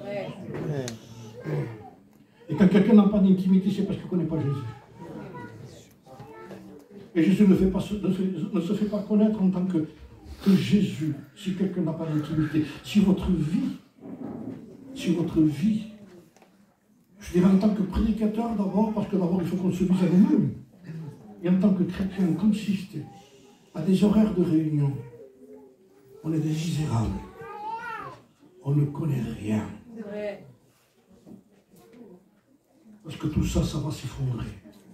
Et quand quelqu'un n'a pas d'intimité, c'est parce qu'il ne connaît pas Jésus. Et Jésus ne se fait pas connaître en tant que Jésus, si quelqu'un n'a pas d'intimité. Si votre vie, je dirais en tant que prédicateur d'abord, parce que d'abord il faut qu'on se vise à nous-mêmes, et en tant que chrétien consisté, à des horaires de réunion. On est des misérables. On ne connaît rien. C'est vrai. Parce que tout ça, ça va s'effondrer.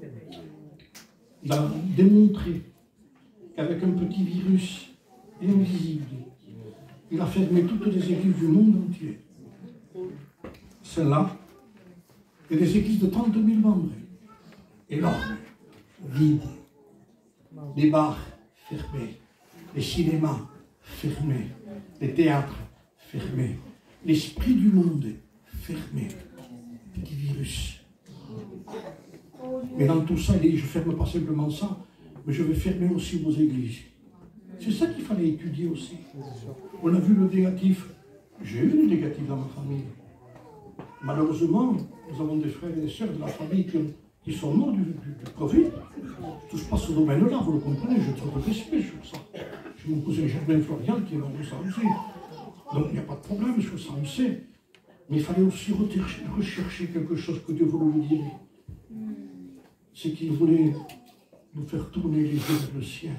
Il a démontré qu'avec un petit virus invisible, il a fermé toutes les églises du monde entier. Celle-là, et des églises de 30 000 membres. Énormes, vides. Les bars fermés, les cinémas fermés, les théâtres fermés, l'esprit du monde fermé. Petit virus. Mais dans tout ça, il dit, je ne ferme pas simplement ça, mais je vais fermer aussi vos églises. C'est ça qu'il fallait étudier aussi. On a vu le négatif. J'ai eu le négatif dans ma famille. Malheureusement, nous avons des frères et des sœurs de la famille qui sont morts du Covid. Je ne touche pas ce domaine-là, vous le comprenez, je trouve de respect sur ça. J'ai mon cousin Germain Florian qui est mort de ça aussi. Donc il n'y a pas de problème sur ça, on sait. Mais il fallait aussi rechercher quelque chose que Dieu voulait nous dire. C'est qu'il voulait nous faire tourner les yeux vers le ciel.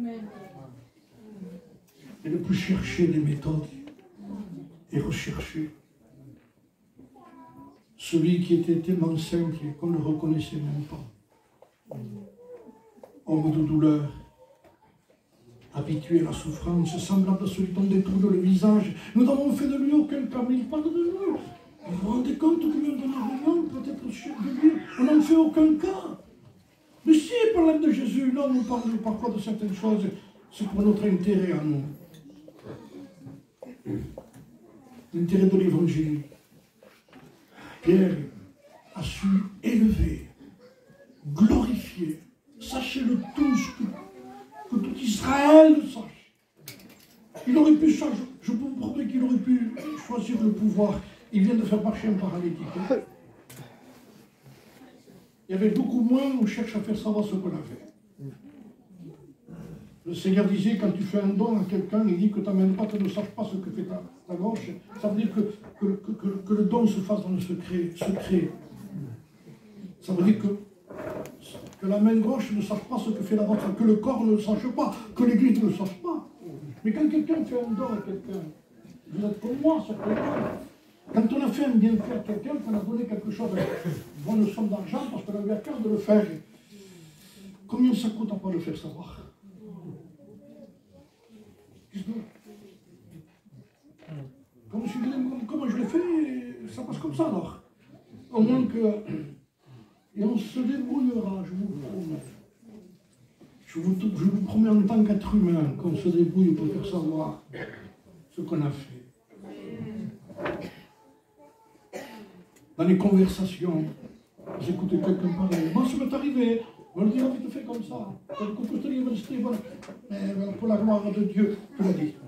Et ne plus chercher des méthodes et rechercher celui qui était tellement simple qu'on ne le reconnaissait même pas. Homme de douleur, habitué à la souffrance, semblable à celui dont détourne le visage. Nous n'avons fait de lui aucun cas, mais il parle de nous. Vous vous rendez compte que même de nous, peut-être chef de lui, on n'en fait aucun cas. Mais si il parle de Jésus, là, nous parlons parfois de certaines choses, c'est pour notre intérêt à nous. L'intérêt de l'évangile. Pierre a su élever, glorifier. Sachez-le tous, que tout Israël le sache. Il aurait pu changer, je vous promets qu'il aurait pu choisir le pouvoir. Il vient de faire marcher un paralytique. Il y avait beaucoup moins, on cherche à faire savoir ce qu'on a fait. Le Seigneur disait, quand tu fais un don à quelqu'un, il dit que ta main droite ne sache pas ce que fait ta gauche. Ça veut dire que le don se fasse dans le secret. Ça veut dire que la main gauche ne sache pas ce que fait la droite, que le corps ne le sache pas, que l'Église ne le sache pas. Mais quand quelqu'un fait un don à quelqu'un, vous êtes comme moi, certainement. Quand on a fait un bienfait à quelqu'un, qu'on a donné quelque chose, une bonne somme d'argent, parce qu'on a eu à cœur de le faire, combien ça coûte à pas le faire savoir? Comment je l'ai fait, ça passe comme ça alors. Au moins que... Et on se débrouillera, je vous promets. Je vous promets en tant qu'être humain qu'on se débrouille pour faire savoir ce qu'on a fait. Dans les conversations, j'écoutais quelqu'un parler. Moi, ça m'est arrivé. On le dit, on te fait comme ça. Mais pour la gloire de Dieu, tu l'as dit.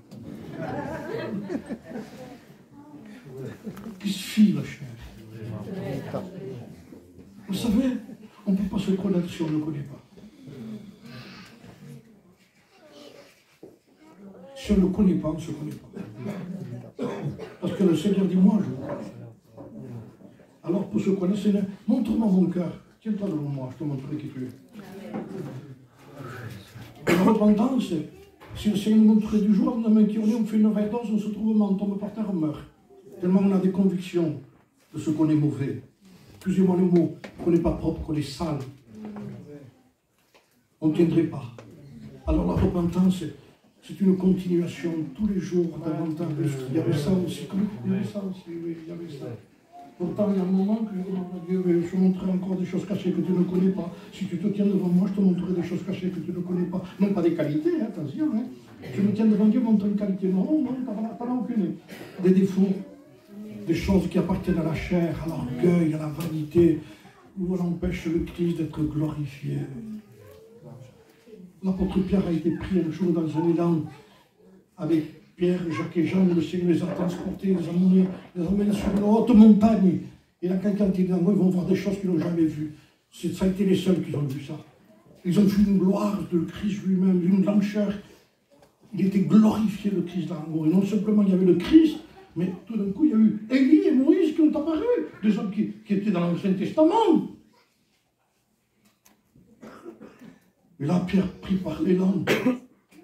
Qui se fie, la chair. Vous savez, on ne peut pas se connaître si on ne le connaît pas. Si on ne le connaît pas, on ne se connaît pas. Parce que le Seigneur dit, moi, je vous connais. Alors, pour se connaître, Seigneur, montre-moi mon cœur. Tiens-toi devant moi, je te montrerai qui tu es. La repentance, si le Seigneur nous montrait du jour, la main qui on fait une overdose, on se trouve mort, on tombe par terre, on meurt. Tellement on a des convictions de ce qu'on est mauvais. Excusez-moi le mot, qu'on n'est pas propre, qu'on est sale. On ne tiendrait pas. Alors la repentance, c'est une continuation tous les jours, davantage. Il y avait ça aussi, il y avait ça aussi, oui, il y avait ça. Pourtant, il y a un moment que je demande à Dieu, je te montrerai encore des choses cachées que tu ne connais pas. Si tu te tiens devant moi, je te montrerai des choses cachées que tu ne connais pas. Non pas des qualités, hein, attention. Hein. Je me tiens devant Dieu, montre une qualité. Non, t'en as aucune. Des défauts, des choses qui appartiennent à la chair, à l'orgueil, à la vanité, où on empêche le Christ d'être glorifié. L'apôtre Pierre a été pris un jour dans un élan avec Pierre, Jacques et Jean, le Seigneur les a transportés, les a emmenés sur une haute montagne. Et là, quelqu'un qui est dans moi, ils vont voir des choses qu'ils n'ont jamais vues. Ça a été les seuls qui ont vu ça. Ils ont vu une gloire de Christ lui-même, une blancheur. Il était glorifié, le Christ dans l'amour. Et non simplement il y avait le Christ, mais tout d'un coup, il y a eu Élie et Moïse qui ont apparu, des hommes qui étaient dans l'Ancien Testament. Et là, Pierre, pris par l'élan,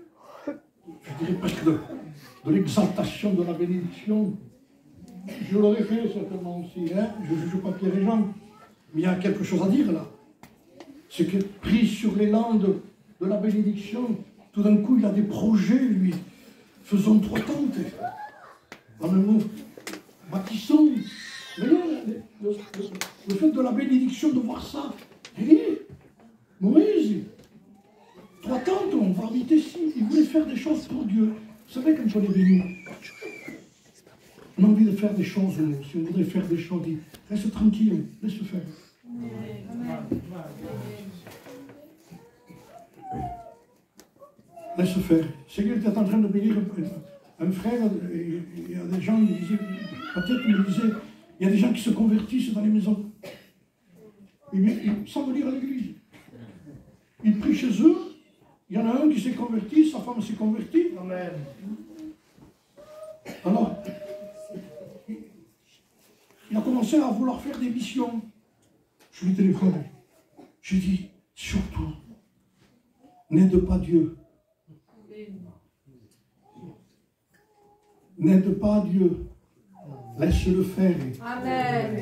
je dirais presque de l'exaltation de la bénédiction. Je l'aurais fait certainement aussi, hein? Je ne juge pas Pierre et Jean, mais il y a quelque chose à dire là. C'est que pris sur l'élan de la bénédiction, tout d'un coup il a des projets, lui. Faisons 3 tentes. En un mot, bâtissons. Vous voyez, le fait de la bénédiction, de voir ça. Et Moïse, 3 tentes, on va habiter ici. Il voulait faire des choses pour Dieu. Vous savez, quand on est béni, on a envie de faire des choses. Si on voudrait faire des choses, dit, reste tranquille, laisse faire. Laisse faire. Seigneur était en train de bénir un frère, il y a des gens, il disait, peut-être il me disait, il y a des gens qui se convertissent dans les maisons. Sans venir à l'église. Ils prient chez eux, il y en a un qui s'est converti, sa femme s'est convertie. Amen. Alors, il a commencé à vouloir faire des missions. Je lui téléphone. J'ai dit, surtout, n'aide pas Dieu. N'aide pas Dieu. Laisse-le faire. Amen.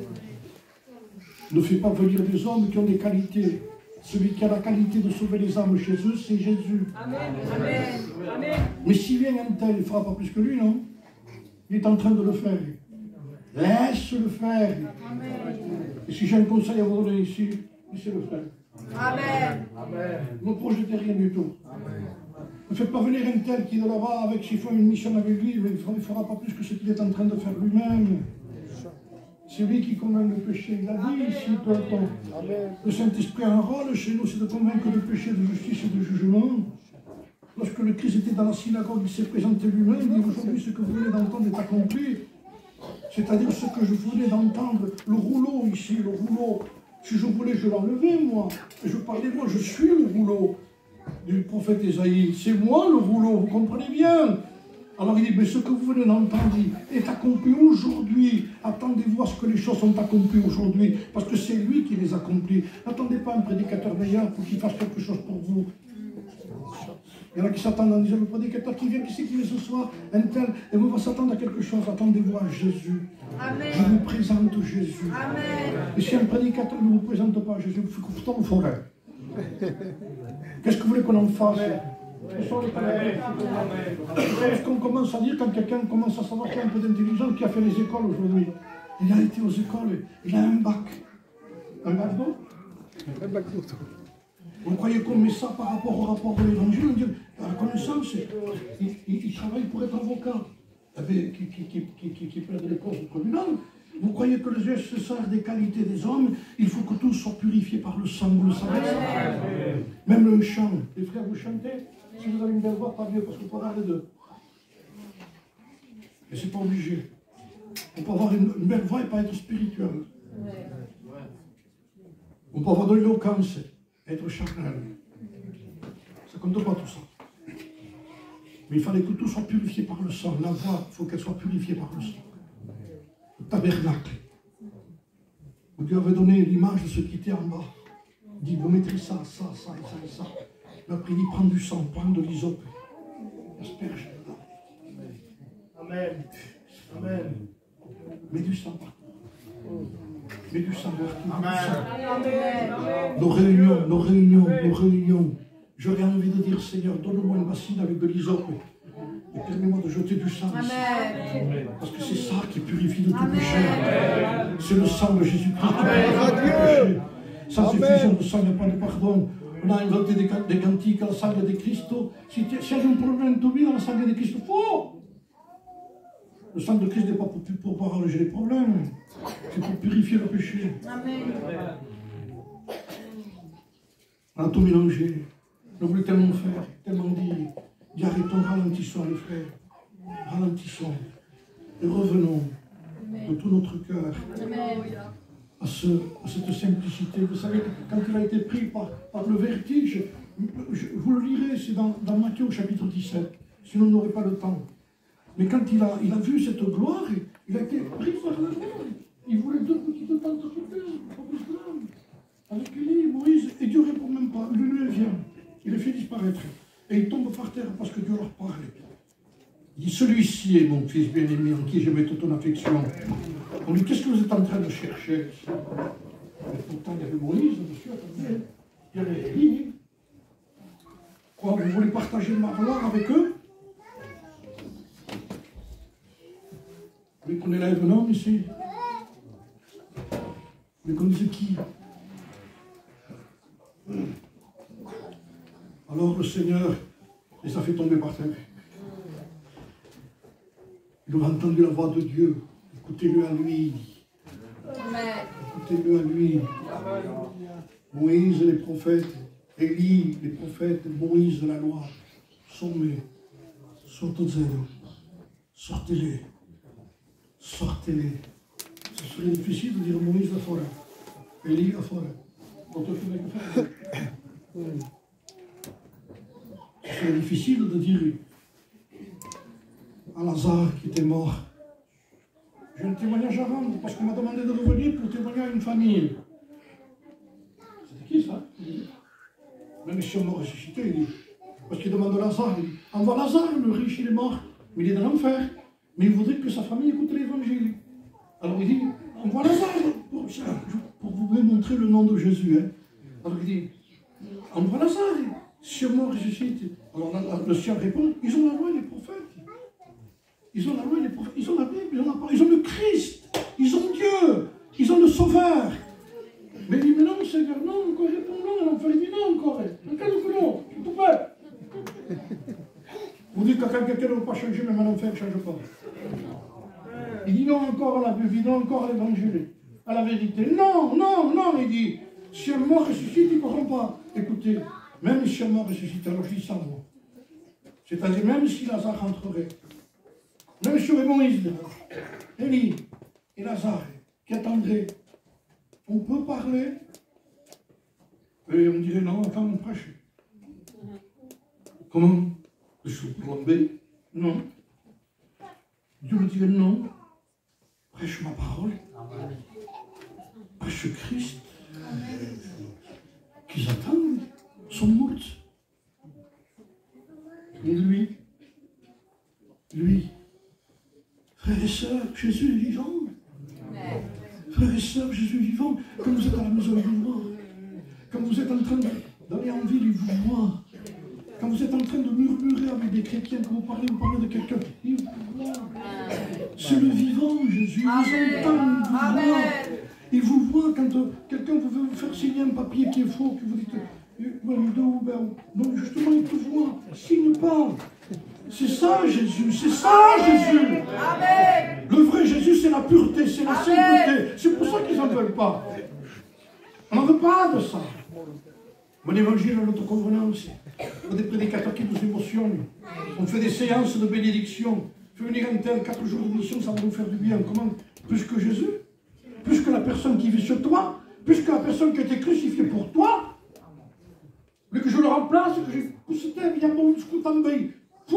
Ne fais pas venir des hommes qui ont des qualités. Celui qui a la qualité de sauver les âmes chez eux, c'est Jésus. Amen. Amen. Amen. Mais s'il vient un tel, il ne fera pas plus que lui, non? Il est en train de le faire. Laisse-le faire. Amen. Et si j'ai un conseil à vous donner ici, laissez-le faire. Amen. Ne projetez rien du tout. Ne faites pas venir un tel qui est de là-bas avec, s'il faut une mission avec lui, mais il ne fera pas plus que ce qu'il est en train de faire lui-même. C'est lui qui convainc le péché. Il a dit ici tout le temps. Le Saint-Esprit a un rôle chez nous, c'est de convaincre le péché de justice et de jugement. Lorsque le Christ était dans la synagogue, il s'est présenté lui-même, il dit aujourd'hui ce que vous venez d'entendre est accompli. C'est-à-dire ce que je venais d'entendre, le rouleau ici, le rouleau. Si je voulais, je l'enlevais moi. Et je parlais moi, je suis le rouleau du prophète Ésaïe. C'est moi le rouleau, vous comprenez bien. Alors il dit, mais ce que vous venez d'entendre est accompli aujourd'hui. Attendez-vous à ce que les choses sont accomplies aujourd'hui, parce que c'est lui qui les accomplit. N'attendez pas un prédicateur meilleur pour qu'il fasse quelque chose pour vous. Il y en a qui s'attendent en disant, le prédicateur qui vient, qui c'est qui vient ce soir, un tel, et vous va s'attendre à quelque chose. Attendez-vous à Jésus. Amen. Je vous présente Jésus. Amen. Et si un prédicateur ne vous présente pas Jésus, vous faites pourtant le forêt. Qu'est-ce que vous voulez qu'on en fasse? Est-ce qu'on commence à dire, quand quelqu'un commence à savoir qu'il y a un peu d'intelligence, qui a fait les écoles aujourd'hui, il a été aux écoles, il a un bac. Un bac d'eau? Un bac d'auto. Vous croyez qu'on met ça par rapport au rapport de l'évangile? On dit, à la connaissance, il travaille pour être avocat, qui plaide les causes au tribunal. Vous croyez que le geste se sert des qualités des hommes? Il faut que tout soit purifié par le sang, vous le savez ça? Même le chant. Les frères, vous chantez? Si vous avez une belle voix, pas mieux, parce qu'on peut avoir les deux. Et c'est pas obligé. On peut avoir une belle voix et pas être spirituel. On peut avoir de l'éloquence, être charnel. Ça compte pas tout ça. Mais il fallait que tout soit purifié par le sang. La voix, il faut qu'elle soit purifiée par le sang. Le tabernacle. Dieu avait donné l'image de ce qui était en bas. Il dit, vous mettrez ça, ça, ça et ça et ça. Et après, il dit, prends du sang, prends de l'hysope. Asperge dedans. Amen. Amen. Mets du sang partout. Mets du sang partout. Amen. Nos réunions, nos réunions, nos réunions. J'aurais envie de dire, Seigneur, donne-moi une bassine avec de l'hysope. Et permets-moi de jeter du sang ici. Amen. Parce que c'est ça qui purifie de tout péché. C'est le sang de Jésus-Christ qui purifie de tout péché. Sans effusion de sang, il n'y a pas de pardon. On a inventé des cantiques à la sang de Christ. Si tu as un problème de vie dans la sang de Christ, faux! Le sang de Christ n'est pas pour arranger les problèmes. C'est pour purifier le péché. Amen. On a tout mélangé. On voulait tellement faire, tellement dire. Dis arrêtons, ralentissons les frères. Ralentissons. Et revenons de tout notre cœur à cette simplicité. Vous savez, quand il a été pris par le vertige, vous le lirez, c'est dans Matthieu au chapitre 17, sinon on n'aurait pas le temps. Mais quand il a vu cette gloire, il a été pris par la gloire. Il voulait 2 petites tentes avec Élie, Moïse, et Dieu ne répond même pas. Il vient, il les fait disparaître. Et ils tombent par terre parce que Dieu leur parlait. Il dit, celui-ci est mon fils bien-aimé en qui je mets toute ton affection. On lui dit, qu'est-ce que vous êtes en train de chercher? Mais pourtant, il y avait Moïse, monsieur, attendez. Il y avait Élie. Quoi, vous voulez partager ma gloire avec eux? Vous voulez qu'on élève un homme ici? Vous voulez qu'on dise qui? Alors le Seigneur les a fait tomber par terre. Ils ont entendu la voix de Dieu. Écoutez-le à lui. Écoutez-le à lui. Moïse et les prophètes, Élie, les prophètes, Moïse de la loi, sommez, sortez-les, sortez-les, sortez-les. Ce serait difficile de dire Moïse la forêt, Élie la forêt. Ce serait difficile de dire à Lazare qui était mort. J'ai un témoignage à rendre parce qu'on m'a demandé de revenir pour témoigner à une famille. C'était qui ça? Même si on m'a ressuscité, il dit. Parce qu'il demande à Lazare, il dit, envoie Lazare, le riche, il est mort, mais il est dans l'enfer. Mais il voudrait que sa famille écoute l'évangile. Alors il dit, envoie Lazare pour vous montrer le nom de Jésus. Hein. Alors il dit, envoie Lazare, si on m'a ressuscité. Alors le ciel répond, ils ont la loi et les prophètes. Ils ont la loi et les prophètes, ils ont la Bible, ils ont le Christ, ils ont Dieu, ils ont le Sauveur. Mais il dit, mais non, Seigneur, non, encore répond non, l'enfer, il dit non, encore. Non, tout fait. Vous dites que quand quelqu'un ne veut pas changer, même à l'enfer ne change pas. Il dit non encore à la Bible, il dit non encore à l'évangile, à la vérité. Non, non, non, il dit, si un mort ressuscite, il ne comprend pas. Écoutez, même si un mort ressuscite, alors je dis ça, moi. C'est-à-dire, même si Lazare rentrerait, même si Moïse, Élie et Lazare, qui attendraient, on peut parler. Et on dirait non, attends, on prêche. Comment? Je suis plombé? Non. Dieu me dirait non. Prêche ma parole. Prêche Christ. Qu'ils attendent sont morts. Et lui, frères et sœurs, Jésus est vivant. Frères et sœurs, Jésus est vivant. Quand vous êtes à la maison, il vous voit. Quand vous êtes en train d'aller en ville, il vous voit. Quand vous êtes en train de murmurer avec des chrétiens, quand vous parlez de quelqu'un, il vous voit. C'est le vivant, Jésus. Il vous entend, il vous voit. Il vous voit quand quelqu'un veut vous faire signer un papier qui est faux, que vous dites, non, justement, il te voit. Signe pas. C'est ça, Jésus. C'est ça, Jésus. Amen. Le vrai Jésus, c'est la pureté, c'est la sainteté. C'est pour ça qu'ils n'en veulent pas. On n'en veut pas de ça. Mon évangile à notre convenance. On a des prédicateurs qui nous émotionnent. On fait des séances de bénédiction. Fais venir un tel 4 jours de mission, ça va nous faire du bien. Comment? Plus que Jésus? Plus que la personne qui vit sur toi? Plus que la personne qui a été crucifiée pour toi? Mais que je le remplace, que j'ai poussé, il y a mon scout en veille.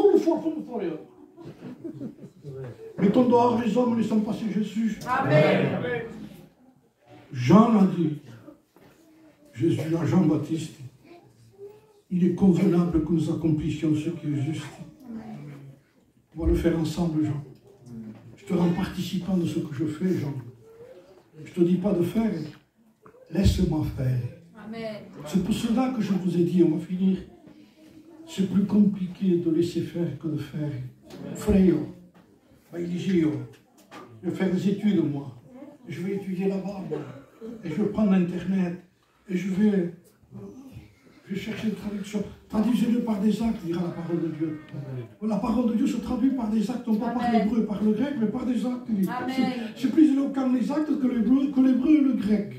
Mettons dehors les hommes, laissons passer Jésus. Amen. Jean l'a dit. Jésus à Jean-Baptiste. Il est convenable que nous accomplissions ce qui est juste. On va le faire ensemble, Jean. Je te rends participant de ce que je fais, Jean. Je ne te dis pas de faire. Laisse-moi faire. C'est pour cela que je vous ai dit, on va finir. C'est plus compliqué de laisser faire que de faire. Frère, je vais faire des études, moi. Je vais étudier là-bas, moi. Et je vais prendre Internet. Et je vais chercher une traduction. Traduisez-le par des actes, dira la parole de Dieu. La parole de Dieu se traduit par des actes, non pas par l'hébreu, par le grec, mais par des actes. C'est plus éloquent les actes que l'hébreu et le grec.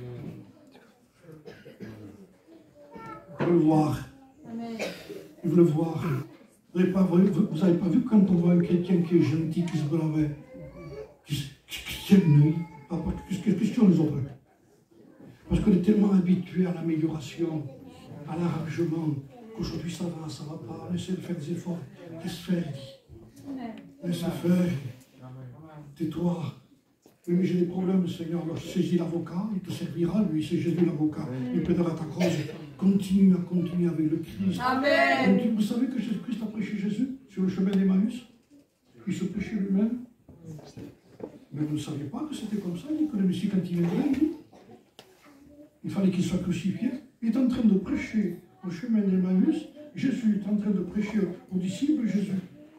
Il veut le voir. Il veut le voir. Vous n'avez pas vu quand on voit un chrétien qui est gentil, qui se brave, qui est nuit. Qu'est-ce qu'on les autres? Parce qu'on est tellement habitué à l'amélioration, à l'arrangement, qu'aujourd'hui ça va pas, on essaie de faire des efforts. Laisse faire, laisse faire. Tais-toi. Oui, mais j'ai des problèmes, Seigneur. Alors saisis l'avocat, il te servira, lui, c'est Jésus l'avocat. Il plaidera ta cause. Continue avec le Christ. Amen. Vous savez que Jésus-Christ a prêché Jésus sur le chemin d'Emmaüs? Il se prêchait lui-même. Mais vous ne saviez pas que c'était comme ça, que le Messie, quand il viendrait, il fallait qu'il soit crucifié. Il est en train de prêcher au chemin d'Emmaüs. Jésus est en train de prêcher aux disciples Jésus.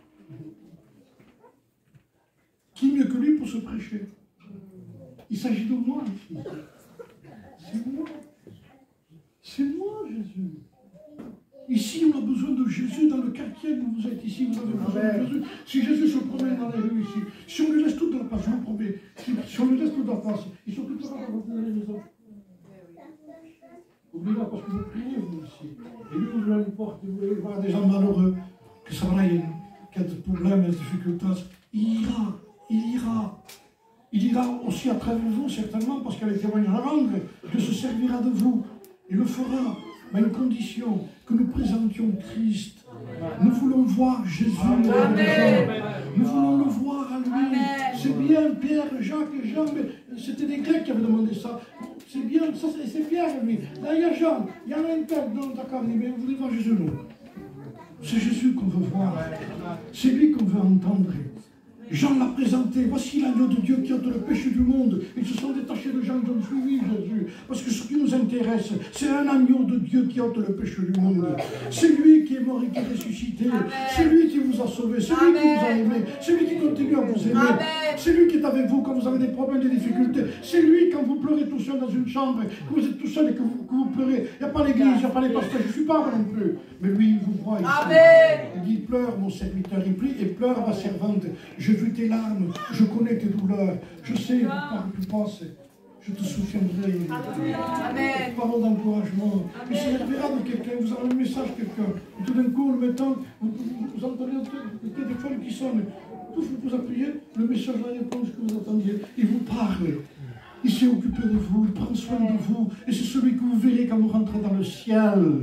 Qui mieux que lui pour se prêcher? Il s'agit de moi ici. C'est moi. C'est moi, Jésus. Ici, on a besoin de Jésus dans le quartier où vous êtes ici. Vous avez besoin de Jésus. Si Jésus se promène dans les rues ici, si on lui laisse toute la place, je vous promets, si on lui laisse toute la place, il s'occupera de rentrer dans les maisons. Oubliez-la parce que vous priez, vous ici. Et lui, vous ouvrez une porte, vous voulez voir des gens malheureux, que ça va, il y a des problèmes, des difficultés. Il ira. Il ira aussi à travers vous, certainement, parce qu'il y a des témoignages à rendre. Dieu se servira de vous. Il le fera, mais à une condition, que nous présentions Christ. Nous voulons voir Jésus. Amen. Nous voulons le voir à lui. C'est bien Pierre, Jacques et Jean, mais c'était des Grecs qui avaient demandé ça. C'est bien, ça c'est Pierre, lui. Là, il y a Jean, il y en a un tel, non, d'accord, mais vous voulez voir Jésus, non? C'est Jésus qu'on veut voir. C'est lui qu'on veut entendre. Jean l'a présenté. Voici l'agneau de Dieu qui ôte le péché du monde. Ils se sont détachés de Jean, ils ont suivi Jésus. Parce que ce qui nous intéresse, c'est un agneau de Dieu qui ôte le péché du monde. C'est lui qui est mort et qui est ressuscité. C'est lui qui vous a sauvé. C'est lui qui vous a aimé. C'est lui qui continue à vous aimer. C'est lui qui est avec vous quand vous avez des problèmes, des difficultés. C'est lui quand vous pleurez tout seul dans une chambre, que vous êtes tout seul et que vous pleurez. Il n'y a pas l'église, il n'y a pas les pasteurs. Je ne suis pas moi non plus. Mais lui, il vous voit ici. Il dit, pleure mon serviteur. Il prie et pleure ma servante. Je vu tes larmes, je connais tes douleurs, je sais par où tu passes, je te soutiendrai. Parole d'encouragement. Il se servira de quelqu'un, vous avez un message quelqu'un, et tout d'un coup, le matin, vous entendez le téléphone qui sonne, vous appuyez, le message, la réponse que vous attendiez, il vous parle. Il s'est occupé de vous, il prend soin de vous, et c'est celui que vous verrez quand vous rentrez dans le ciel.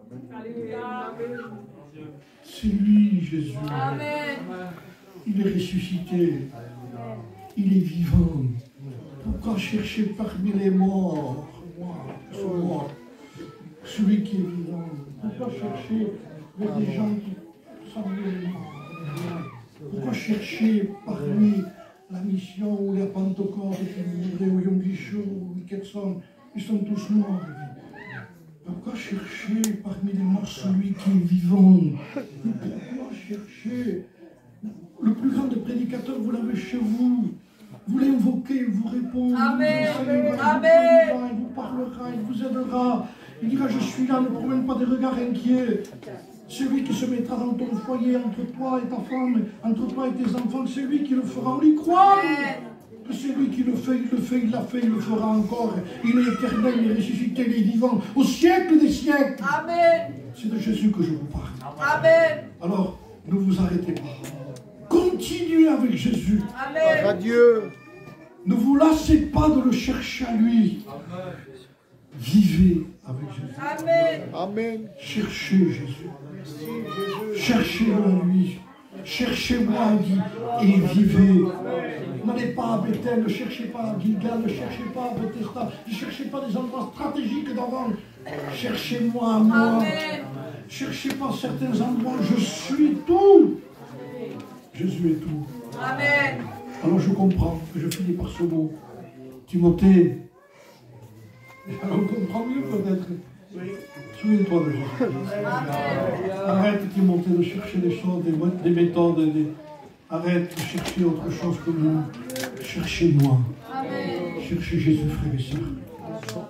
C'est lui, Jésus. Amen. Il est ressuscité. Il est vivant. Pourquoi chercher parmi les morts? Moi, celui qui est vivant. Pourquoi chercher des gens qui sont morts? Pourquoi chercher parmi la mission ou la Pentecôte qui livrée au Yom Kippur ou Ketson? Ils sont tous morts. Pourquoi chercher parmi les morts celui qui est vivant? Pourquoi chercher le plus grand des prédicateurs? Vous l'avez chez vous. Vous l'invoquez, il vous répond. Amen. Il vous parlera, il vous aidera. Il dira, je suis là, ne promène pas des regards inquiets. Celui qui se mettra dans ton foyer entre toi et ta femme, entre toi et tes enfants, c'est lui qui le fera. On y croit. Que c'est lui qui le fait, il l'a fait, il le fera encore. Il est éternel, il est ressuscité, il est vivant. Au siècle des siècles. Amen. C'est de Jésus que je vous parle. Amen. Alors, ne vous arrêtez pas. Continuez avec Jésus. Amen. Adieu. Ne vous lassez pas de le chercher à lui. Vivez avec Jésus. Amen. Amen. Cherchez Jésus. Cherchez-le à lui. Cherchez-moi, dit, et vivez. N'allez pas à Bethel, ne cherchez pas à Gilgal, ne cherchez pas à Bethesda, ne cherchez pas des endroits stratégiques d'avant. Cherchez-moi à moi. Amen. Cherchez pas certains endroits, je suis tout. Jésus est tout. Amen. Alors je comprends que je finis par ce mot. Timothée, on comprend mieux peut-être. Souviens-toi de Jésus. Arrête, Timothée, de chercher des choses, des méthodes. Arrête de chercher autre chose que nous. Cherchez-moi. Amen. Cherchez Jésus, frères et sœurs.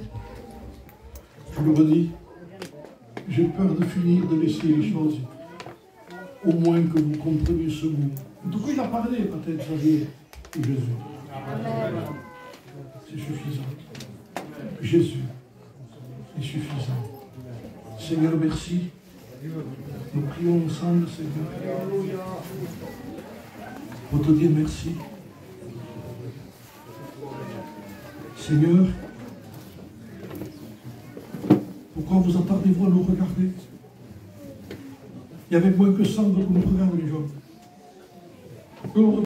Je le redis, j'ai peur de finir, de laisser les choses. Au moins que vous compreniez ce mot. De quoi il a parlé, peut-être, ça veut dire Jésus. C'est suffisant. Jésus est suffisant. Seigneur, merci. Nous prions ensemble, Seigneur. Pour te dire merci. Seigneur, pourquoi vous attardez-vous à nous regarder? Il y avait moins que 100 que nous regardions les gens.